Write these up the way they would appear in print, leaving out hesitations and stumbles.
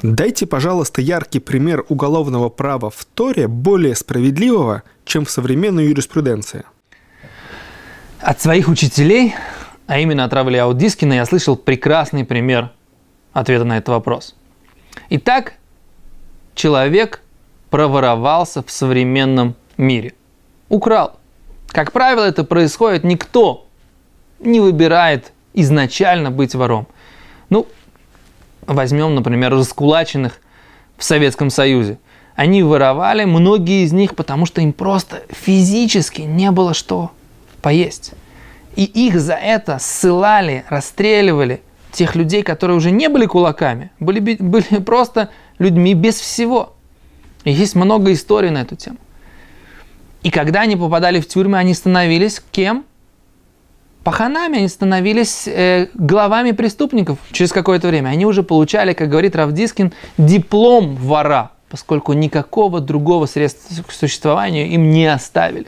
Дайте, пожалуйста, яркий пример уголовного права в Торе более справедливого, чем в современной юриспруденции. От своих учителей, а именно от Рава Элияу Дискина, я слышал прекрасный пример ответа на этот вопрос. Итак, человек проворовался в современном мире. Украл. Как правило, это происходит, никто не выбирает изначально быть вором. Возьмем, например, раскулаченных в Советском Союзе. Они воровали, многие из них, потому что им просто физически не было что поесть. И их за это ссылали, расстреливали. Тех людей, которые уже не были кулаками, были просто людьми без всего. И есть много историй на эту тему. И когда они попадали в тюрьмы, они становились кем? Паханами, они становились главами преступников через какое-то время. Они уже получали, как говорит Рав Дискин, диплом вора, поскольку никакого другого средства к существованию им не оставили.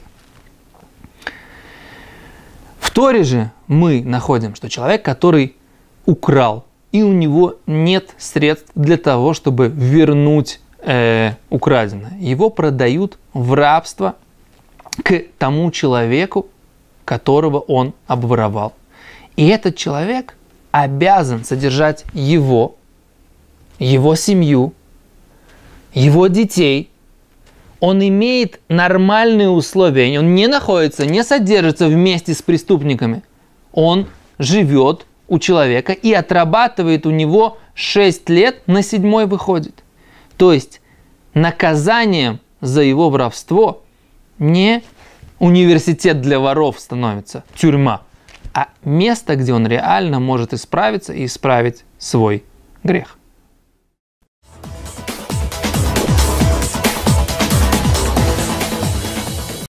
В Торе же мы находим, что человек, который украл, и у него нет средств для того, чтобы вернуть украденное, его продают в рабство к тому человеку, которого он обворовал. И этот человек обязан содержать его семью, его детей. Он имеет нормальные условия. Он не находится, не содержится вместе с преступниками. Он живет у человека и отрабатывает у него 6 лет, на 7-й выходит. То есть наказанием за его воровство не университет для воров становится, тюрьма, а место, где он реально может исправиться и исправить свой грех.